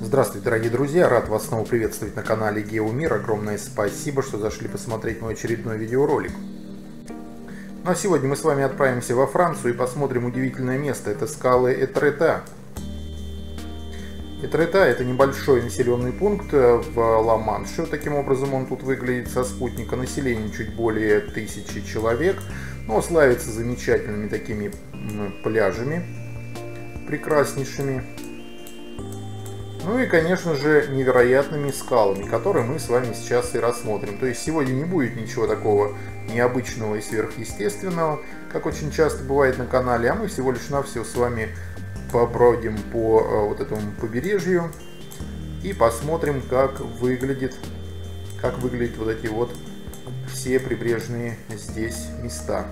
Здравствуйте, дорогие друзья! Рад вас снова приветствовать на канале Геомир. Огромное спасибо, что зашли посмотреть мой очередной видеоролик. Ну а сегодня мы с вами отправимся во Францию и посмотрим удивительное место. Это скалы Этрета. Этрета — это небольшой населенный пункт в Ла-Манше. Таким образом он тут выглядит со спутника. Население чуть более 1000 человек, но славится замечательными такими пляжами, прекраснейшими. Ну и, конечно же, невероятными скалами, которые мы с вами сейчас и рассмотрим. То есть сегодня не будет ничего такого необычного и сверхъестественного, как очень часто бывает на канале, а мы всего лишь навсего с вами побродим по вот этому побережью и посмотрим, как выглядят вот эти вот все прибрежные здесь места.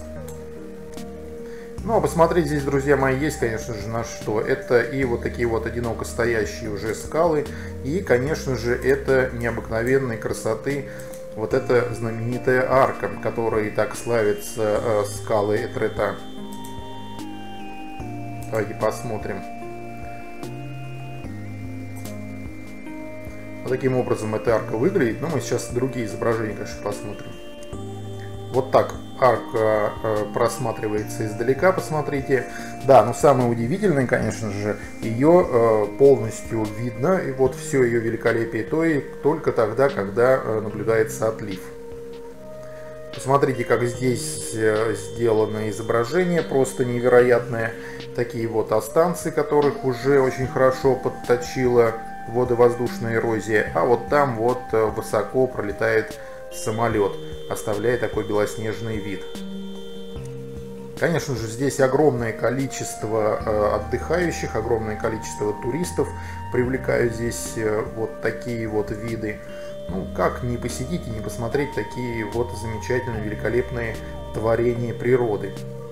Ну а посмотреть здесь, друзья мои, есть, конечно же, на что. Это и вот такие вот одиноко стоящие уже скалы, и, конечно же, это необыкновенной красоты вот эта знаменитая арка, которой так славятся скалы Этрета. Давайте посмотрим. Вот таким образом эта арка выглядит. Но мы сейчас другие изображения, конечно, посмотрим. Вот так арка просматривается издалека, посмотрите. Да, но самое удивительное, конечно же, ее полностью видно, и вот все ее великолепие только тогда, когда наблюдается отлив. Посмотрите, как здесь сделано изображение, просто невероятное. Такие вот останцы, которых уже очень хорошо подточила водовоздушная эрозия, а вот там вот высоко пролетает самолет, оставляя такой белоснежный вид. Конечно же, здесь огромное количество отдыхающих, огромное количество туристов привлекают здесь вот такие вот виды. Ну, как не посетить и не посмотреть такие вот замечательные, великолепные творения природы.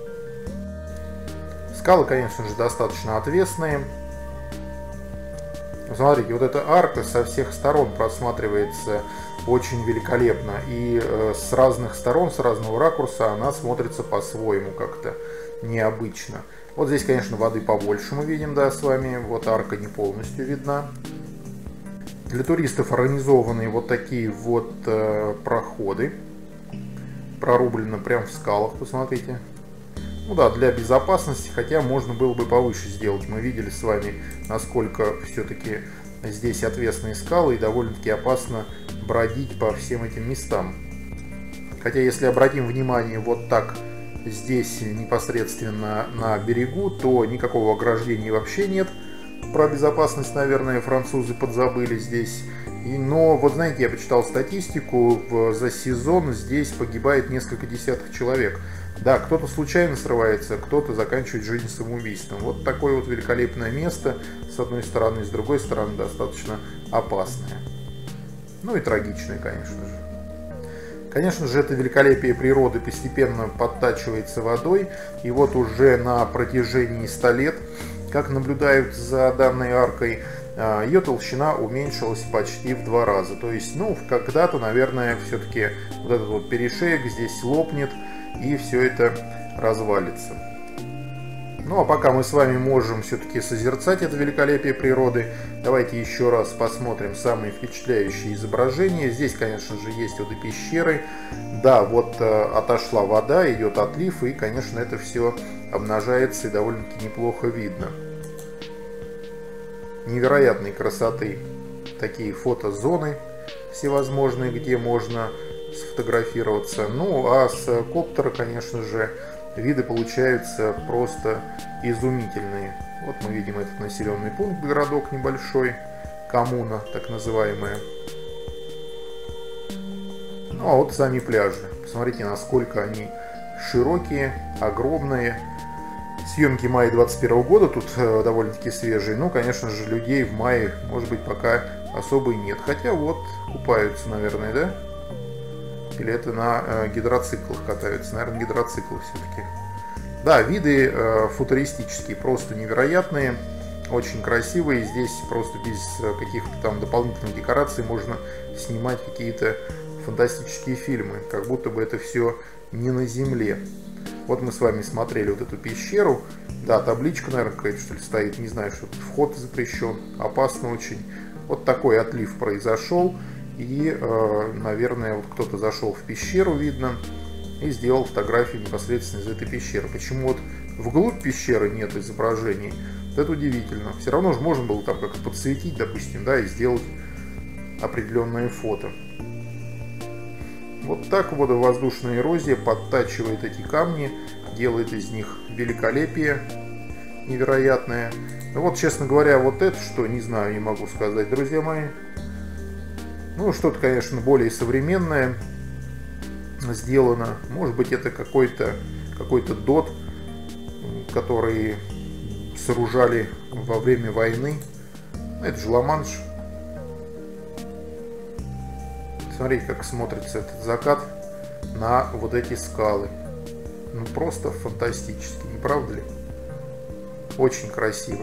Скалы, конечно же, достаточно отвесные. Смотрите, вот эта арка со всех сторон просматривается очень великолепно. И с разных сторон, с разного ракурса она смотрится по-своему как-то необычно. Вот здесь, конечно, воды побольше мы видим, да, с вами. Вот арка не полностью видна. Для туристов организованы вот такие вот проходы. Прорублено прямо в скалах, посмотрите. Ну да, для безопасности, хотя можно было бы повыше сделать. Мы видели с вами, насколько все-таки здесь отвесные скалы и довольно-таки опасно бродить по всем этим местам. Хотя, если обратим внимание вот так здесь непосредственно на берегу, то никакого ограждения вообще нет. Про безопасность, наверное, французы подзабыли здесь. Но вот знаете, я почитал статистику, за сезон здесь погибает несколько десятков человек. Да, кто-то случайно срывается, кто-то заканчивает жизнь самоубийством. Вот такое вот великолепное место, с одной стороны, с другой стороны, достаточно опасное. Ну и трагичное, конечно же. Конечно же, это великолепие природы постепенно подтачивается водой. И вот уже на протяжении 100 лет, как наблюдают за данной аркой, ее толщина уменьшилась почти в 2 раза. То есть, ну, когда-то, наверное, все-таки вот этот вот перешеек здесь лопнет, и все это развалится. Ну а пока мы с вами можем все-таки созерцать это великолепие природы, давайте еще раз посмотрим самые впечатляющие изображения. Здесь, конечно же, есть вот и пещеры. Да, вот отошла вода, идет отлив, и, конечно, это все обнажается и довольно-таки неплохо видно. Невероятной красоты такие фотозоны всевозможные, где можно сфотографироваться. Ну а с коптера, конечно же, виды получаются просто изумительные. Вот мы видим этот населенный пункт, городок небольшой, коммуна так называемая. Ну а вот сами пляжи. Посмотрите, насколько они широкие, огромные. Съемки мая 2021 года тут довольно-таки свежие. Ну, конечно же, людей в мае, может быть, пока особо и нет. Хотя вот купаются, наверное, да? Или это на гидроциклах катаются? Наверное, гидроциклы все-таки. Да, виды футуристические, просто невероятные, очень красивые. Здесь просто без каких-то там дополнительных декораций можно снимать какие-то фантастические фильмы, как будто бы это все не на Земле. Вот мы с вами смотрели вот эту пещеру, Да, табличка, наверное, какая-то, что ли, стоит, не знаю, что вход запрещен, опасно очень. Вот такой отлив произошел, и, наверное, вот кто-то зашел в пещеру, видно, и сделал фотографии непосредственно из этой пещеры. Почему вот вглубь пещеры нет изображений, вот это удивительно. Все равно же можно было там как-то подсветить, допустим, да, и сделать определенные фото. Вот так водовоздушная эрозия подтачивает эти камни, делает из них великолепие невероятное. Ну вот, честно говоря, вот это что, не знаю, не могу сказать, друзья мои. Ну, что-то, конечно, более современное сделано. Может быть, это какой-то дот, который сооружали во время войны. Это же Ла-Манш. Смотрите, как смотрится этот закат на вот эти скалы. Ну, просто фантастически, не правда ли? Очень красиво.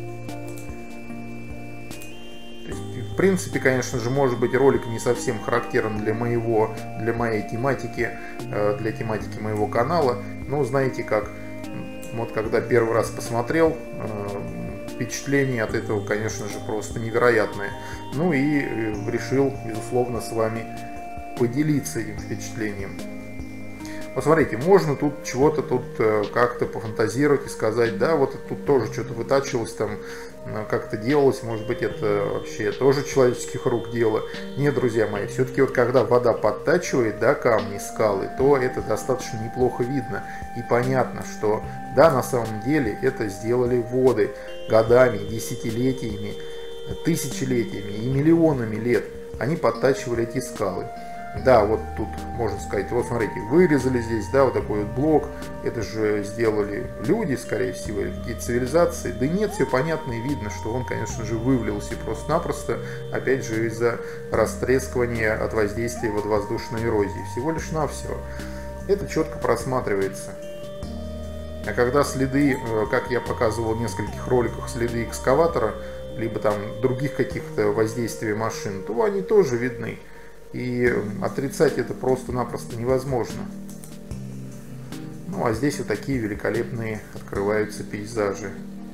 То есть, в принципе, конечно же, может быть, ролик не совсем характерен для моей тематики, для тематики моего канала. Но знаете как, вот когда первый раз посмотрел, впечатление от этого, конечно же, просто невероятное. Ну и решил, безусловно, с вами поделиться этим впечатлением. Посмотрите, можно тут чего-то как-то пофантазировать и сказать, да, вот тут тоже что-то вытачивалось, там как-то делалось, может быть, это вообще тоже человеческих рук дело. Нет, друзья мои, все-таки вот когда вода подтачивает, да, камни, скалы, то это достаточно неплохо видно. И понятно, что, да, на самом деле это сделали воды годами, десятилетиями, тысячелетиями и миллионами лет. Они подтачивали эти скалы. Да, вот тут можно сказать, вот смотрите, вырезали здесь, да, вот такой вот блок, это же сделали люди, скорее всего, или какие-то цивилизации. Да нет, все понятно и видно, что он, конечно же, вывалился просто-напросто, опять же, из-за растрескивания от воздействия водовоздушной эрозии. Всего лишь навсего. Это четко просматривается. А когда следы, как я показывал в нескольких роликах, следы экскаватора, либо там других каких-то воздействий машин, то они тоже видны. И отрицать это просто-напросто невозможно. Ну а здесь вот такие великолепные открываются пейзажи.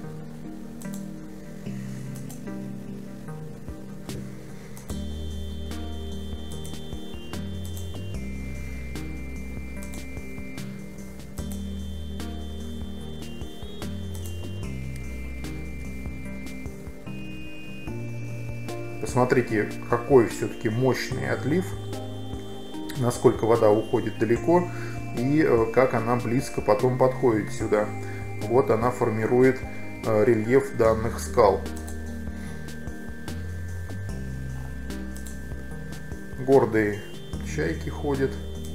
Посмотрите, какой все-таки мощный отлив, насколько вода уходит далеко и как она близко потом подходит сюда. Вот она формирует рельеф данных скал. Гордые чайки ходят.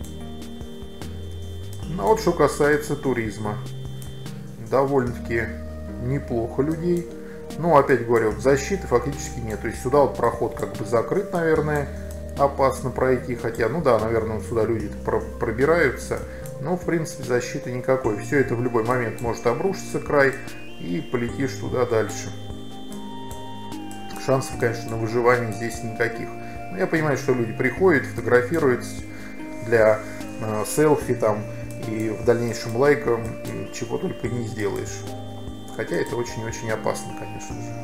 Ну вот что касается туризма. Довольно-таки неплохо людей. Ну, опять говорю, защиты фактически нет. То есть сюда вот проход как бы закрыт, наверное, опасно пройти. Хотя, ну да, наверное, вот сюда люди пробираются. Но, в принципе, защиты никакой. Все это в любой момент может обрушиться край и полетишь туда дальше. Шансов, конечно, на выживание здесь никаких. Но я понимаю, что люди приходят, фотографируются для селфи там и в дальнейшем лайком, чего только не сделаешь. Хотя это очень-очень опасно, конечно же.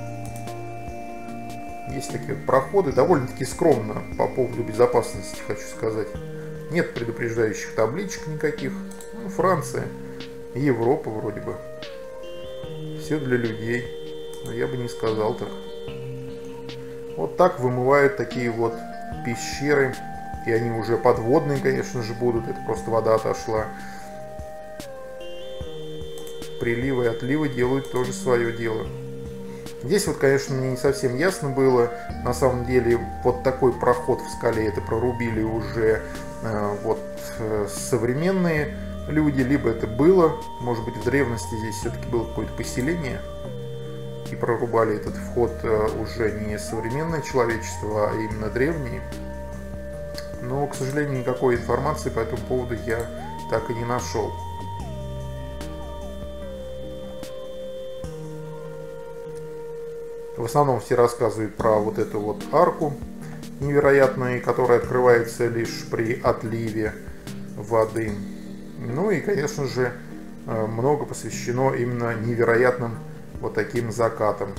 Есть такие вот проходы, довольно-таки скромно по поводу безопасности, хочу сказать. Нет предупреждающих табличек никаких. Ну, Франция, Европа вроде бы. Все для людей. Но я бы не сказал так. Вот так вымывают такие вот пещеры. И они уже подводные, конечно же, будут. Это просто вода отошла. Приливы и отливы делают тоже свое дело. Здесь вот, конечно, мне не совсем ясно было. На самом деле, вот такой проход в скале это прорубили уже современные люди. Либо это было, может быть, в древности здесь все-таки было какое-то поселение. И прорубали этот вход уже не современное человечество, а именно древние. Но, к сожалению, никакой информации по этому поводу я так и не нашел. В основном все рассказывают про вот эту вот арку невероятную, которая открывается лишь при отливе воды. Ну и, конечно же, много посвящено именно невероятным вот таким закатам.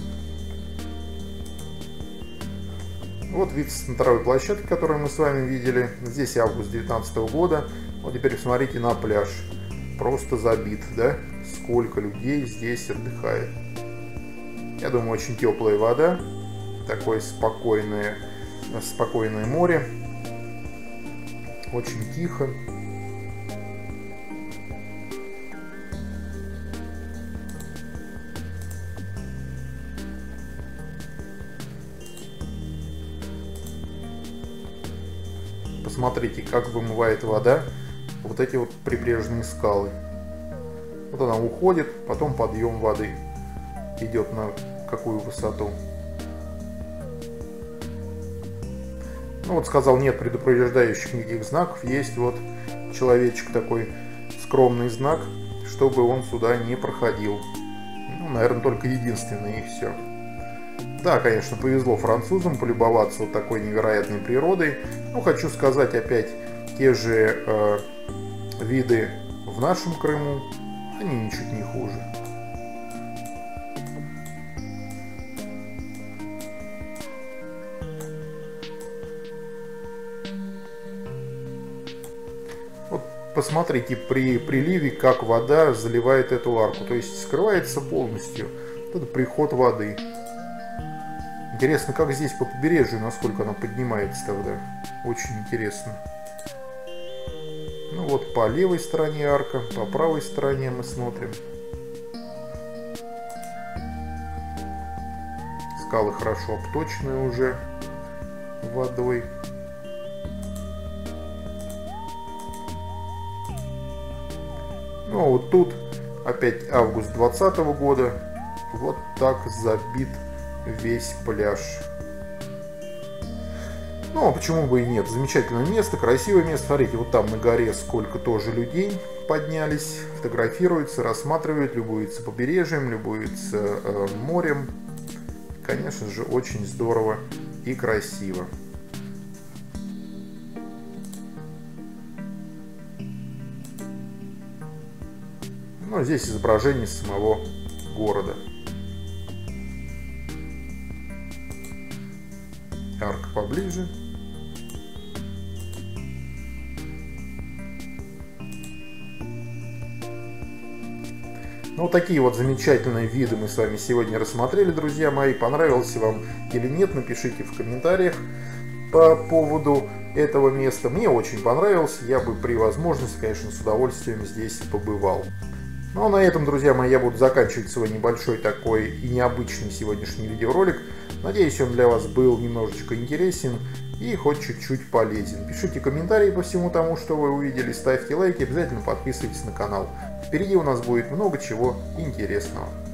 Вот вид с смотровой площадки, которую мы с вами видели. Здесь август 2019 года. Вот теперь посмотрите на пляж. Просто забит, да? Сколько людей здесь отдыхает. Я думаю, очень теплая вода. Такое спокойное море. Очень тихо. Посмотрите, как вымывает вода вот эти вот прибрежные скалы. Вот она уходит, потом подъем воды идет на какую высоту. Ну вот сказал, нет предупреждающих никаких знаков. Есть вот человечек такой, скромный знак, чтобы он сюда не проходил. Ну, наверное, только единственный, и все. Да, конечно, повезло французам полюбоваться вот такой невероятной природой. Ну, хочу сказать опять, те же виды в нашем Крыму, они ничуть не хуже. Вот посмотрите, при приливе, как вода заливает эту арку. То есть скрывается полностью. Вот это приход воды. Интересно, как здесь по побережью, насколько она поднимается тогда. Очень интересно. Ну вот по левой стороне арка, по правой стороне мы смотрим. Скалы хорошо обточены уже водой. Ну а вот тут опять август 2020 года. Вот так забит весь пляж. Ну, а почему бы и нет? Замечательное место, красивое место. Смотрите, вот там на горе сколько тоже людей поднялись, фотографируются, рассматривают, любуются побережьем, любуются морем. Конечно же, очень здорово и красиво. Ну, здесь изображение самого города. Арка поближе. Ну, вот такие вот замечательные виды мы с вами сегодня рассмотрели, друзья мои. Понравился вам или нет, напишите в комментариях по поводу этого места. Мне очень понравилось, я бы при возможности, конечно, с удовольствием здесь побывал. Ну, а на этом, друзья мои, я буду заканчивать свой небольшой такой и необычный сегодняшний видеоролик. Надеюсь, он для вас был немножечко интересен и хоть чуть-чуть полезен. Пишите комментарии по всему тому, что вы увидели, ставьте лайки, обязательно подписывайтесь на канал. Впереди у нас будет много чего интересного.